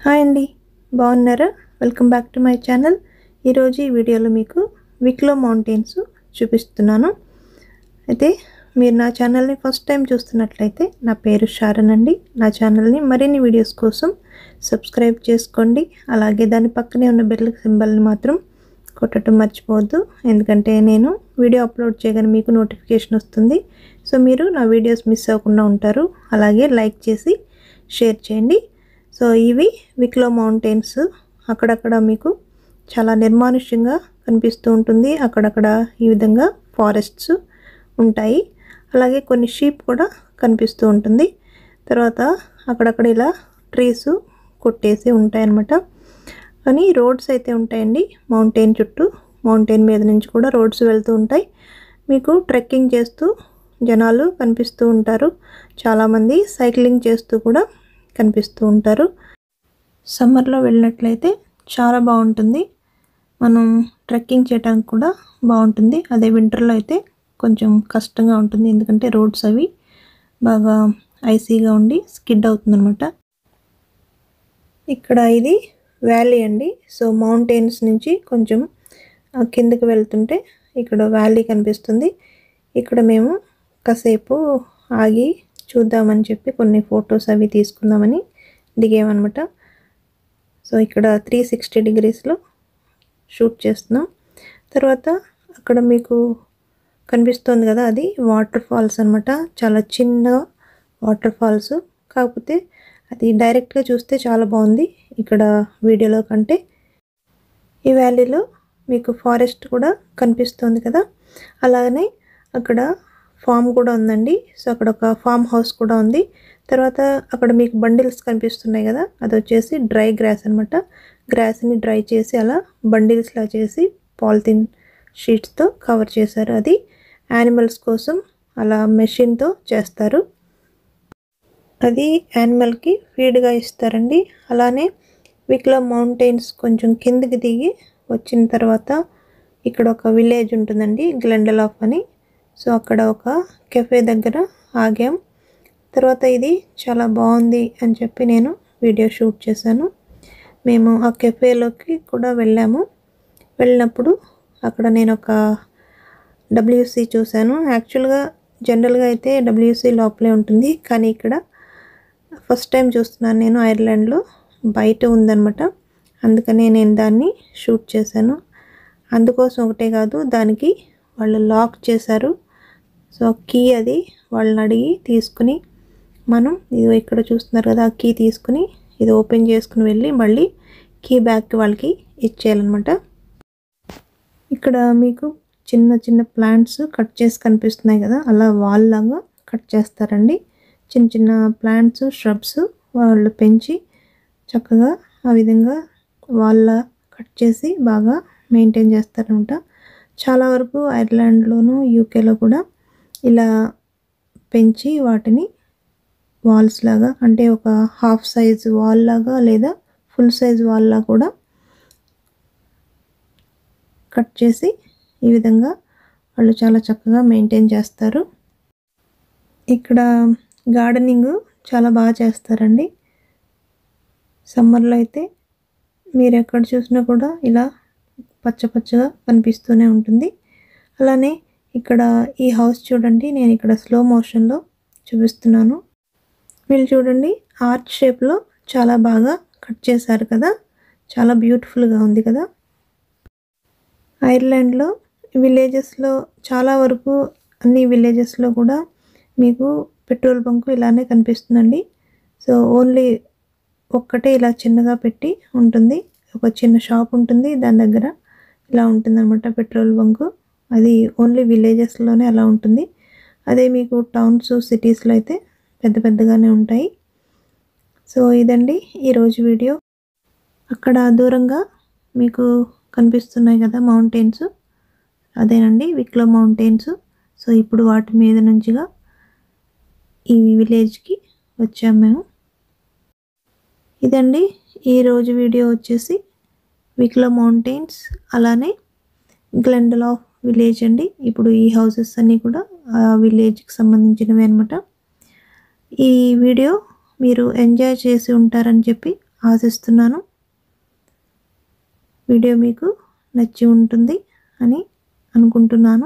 Hi అండి, బాగున్నారా? Welcome back to my channel. ఈరోజు ఈ వీడియోలో మీకు విక్లో మౌంటైన్స్ చూపిస్తున్నాను. అయితే మీరు నా ఛానల్ని ఫస్ట్ టైం చూస్తున్నట్లయితే నా పేరు షారన్ అండి. నా ఛానల్ని మరిన్ని వీడియోస్ కోసం సబ్స్క్రైబ్ చేసుకోండి. అలాగే దాని పక్కనే ఉన్న బెల్ సింబల్ని మాత్రం కొట్టడం మర్చిపోవద్దు, ఎందుకంటే నేను వీడియో అప్లోడ్ చేయగానే మీకు నోటిఫికేషన్ వస్తుంది. సో మీరు నా వీడియోస్ మిస్ అవ్వకుండా ఉంటారు. అలాగే లైక్ చేసి షేర్ చేయండి. సో ఇవి విక్లో మౌంటైన్స్. అక్కడక్కడ మీకు చాలా నిర్మానుష్యంగా కనిపిస్తూ ఉంటుంది. అక్కడక్కడ ఈ విధంగా ఫారెస్ట్స్ ఉంటాయి. అలాగే కొన్ని షీప్ కూడా కనిపిస్తూ ఉంటుంది. తర్వాత అక్కడక్కడ ఇలా ట్రీస్ కొట్టేసి ఉంటాయి అన్నమాట. కానీ రోడ్స్ అయితే ఉంటాయండి మౌంటైన్ చుట్టూ. మౌంటైన్ మీద నుంచి కూడా రోడ్స్ వెళ్తూ ఉంటాయి. మీకు ట్రెక్కింగ్ చేస్తూ జనాలు కనిపిస్తూ ఉంటారు. చాలామంది సైక్లింగ్ చేస్తూ కూడా కనిపిస్తూ ఉంటారు. సమ్మర్లో వెళ్ళినట్లయితే చాలా బాగుంటుంది. మనం ట్రెక్కింగ్ చేయడానికి కూడా బాగుంటుంది. అదే వింటర్లో అయితే కొంచెం కష్టంగా ఉంటుంది, ఎందుకంటే రోడ్స్ అవి బాగా ఐసీగా ఉండి స్కిడ్ అవుతుంది అనమాట. ఇక్కడ ఇది వ్యాలీ అండి. సో మౌంటైన్స్ నుంచి కొంచెం కిందకి వెళ్తుంటే ఇక్కడ వ్యాలీ కనిపిస్తుంది. ఇక్కడ మేము కాసేపు ఆగి చూద్దామని చెప్పి కొన్ని ఫొటోస్ అవి తీసుకుందామని దిగామన్నమాట. సో ఇక్కడ 360 డిగ్రీస్లో షూట్ చేస్తున్నాం. తర్వాత అక్కడ మీకు కనిపిస్తుంది కదా, అది వాటర్ ఫాల్స్ అనమాట. చాలా చిన్న వాటర్ ఫాల్స్, కాకపోతే అది డైరెక్ట్గా చూస్తే చాలా బాగుంది ఇక్కడ వీడియోలో కంటే. ఈ వ్యాలీలో మీకు ఫారెస్ట్ కూడా కనిపిస్తుంది కదా, అలాగనే అక్కడ ఫామ్ కూడా ఉందండి. సో అక్కడ ఒక ఫామ్ హౌస్ కూడా ఉంది. తర్వాత అక్కడ మీకు బండిల్స్ కనిపిస్తున్నాయి కదా, అది వచ్చేసి డ్రై గ్రాస్ అనమాట. గ్రాస్ని డ్రై చేసి అలా బండిల్స్లా చేసి పాలిథిన్ షీట్స్తో కవర్ చేశారు. అది యానిమల్స్ కోసం అలా మెషిన్తో చేస్తారు. అది యానిమల్కి ఫీడ్గా ఇస్తారండి. అలానే విక్లో మౌంటైన్స్ కొంచెం కిందికి దిగి వచ్చిన తర్వాత ఇక్కడ ఒక విలేజ్ ఉంటుందండి, గ్లెండలాఫ్ అని. సో అక్కడ ఒక కెఫే దగ్గర ఆగాం. తర్వాత ఇది చాలా బాగుంది అని చెప్పి నేను వీడియో షూట్ చేశాను. మేము ఆ కెఫేలోకి కూడా వెళ్ళాము. వెళ్ళినప్పుడు అక్కడ నేను ఒక WC చూశాను. యాక్చువల్గా జనరల్గా అయితే WC లోపలే ఉంటుంది, కానీ ఇక్కడ ఫస్ట్ టైం చూస్తున్నాను నేను. ఐర్లాండ్లో బయట ఉందన్నమాట, అందుకనే నేను దాన్ని షూట్ చేశాను. అందుకోసం ఒకటే కాదు, దానికి వాళ్ళు లాక్ చేశారు. సో కీ అది వాళ్ళని అడిగి తీసుకుని మనం ఇది ఇక్కడ చూస్తున్నారు కదా, ఆ కీ తీసుకుని ఇది ఓపెన్ చేసుకుని వెళ్ళి మళ్ళీ కీ బ్యాక్ వాళ్ళకి ఇచ్చేయాలన్నమాట. ఇక్కడ మీకు చిన్న చిన్న ప్లాంట్స్ కట్ చేసి కనిపిస్తున్నాయి కదా, అలా వాల్ లాగా కట్ చేస్తారండి. చిన్న చిన్న ప్లాంట్స్, shrubs వాళ్ళు పెంచి చక్కగా ఆ విధంగా వాళ్ళ కట్ చేసి బాగా మెయింటైన్ చేస్తారనమాట. చాలా వరకు ఐర్లాండ్లోను యూకేలో కూడా ఇలా పెంచి వాటిని వాల్స్ లాగా, అంటే ఒక హాఫ్ సైజ్ వాల్ లాగా లేదా ఫుల్ సైజ్ వాల్ లాగా కూడా కట్ చేసి ఈ విధంగా వాళ్ళు చాలా చక్కగా మెయింటైన్ చేస్తారు. ఇక్కడ గార్డెనింగ్ చాలా బాగా చేస్తారండి. సమ్మర్లో అయితే మీరు ఎక్కడ చూసినా కూడా ఇలా పచ్చ పచ్చగా కనిపిస్తూనే ఉంటుంది. అలానే ఇక్కడ ఈ హౌస్ చూడండి, నేను ఇక్కడ స్లో మోషన్లో చూపిస్తున్నాను. వీళ్ళు చూడండి ఆర్చ్ షేప్లో చాలా బాగా కట్ చేశారు కదా, చాలా బ్యూటిఫుల్గా ఉంది కదా. ఐర్లాండ్లో విలేజెస్లో చాలా వరకు అన్ని విలేజెస్లో కూడా మీకు పెట్రోల్ బంకు ఇలానే కనిపిస్తుందండి. సో ఓన్లీ ఒక్కటే ఇలా చిన్నగా పెట్టి ఉంటుంది, ఒక చిన్న షాప్ ఉంటుంది, దాని దగ్గర ఇలా ఉంటుందన్నమాట పెట్రోల్ బంకు. అది ఓన్లీ విలేజెస్లోనే అలా ఉంటుంది. అదే మీకు టౌన్స్, సిటీస్లో అయితే పెద్ద పెద్దగానే ఉంటాయి. సో ఇదండి ఈరోజు వీడియో. అక్కడ దూరంగా మీకు కనిపిస్తున్నాయి కదా మౌంటైన్స్, అదేనండి విక్లో మౌంటైన్స్. సో ఇప్పుడు వాటి మీద నుంచిగా ఈ విలేజ్కి వచ్చాము మేము. ఇదండి ఈరోజు వీడియో వచ్చేసి విక్లో మౌంటైన్స్, అలానే గ్లెండలాఫ్ విలేజ్ అండి. ఇప్పుడు ఈ హౌసెస్ అన్నీ కూడా ఆ విలేజ్కి సంబంధించినవి అనమాట. ఈ వీడియో మీరు ఎంజాయ్ చేసి ఉంటారని చెప్పి ఆశిస్తున్నాను. వీడియో మీకు నచ్చి ఉంటుంది అని అనుకుంటున్నాను.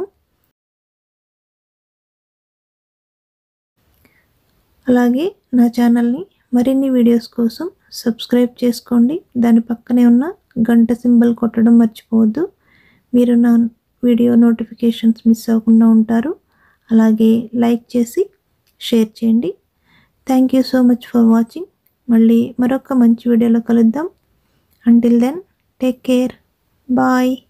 అలాగే నా ఛానల్ని మరిన్ని వీడియోస్ కోసం సబ్స్క్రైబ్ చేసుకోండి. దాని పక్కనే ఉన్న గంట సింబల్ కొట్టడం మర్చిపోవద్దు. మీరు నా వీడియో నోటిఫికేషన్స్ మిస్ అవ్వకుండా ఉంటారు. అలాగే లైక్ చేసి షేర్ చేయండి. Thank you so much for watching. మళ్ళీ మరొక మంచి వీడియోలో కలుద్దాం. Until then take care. Bye.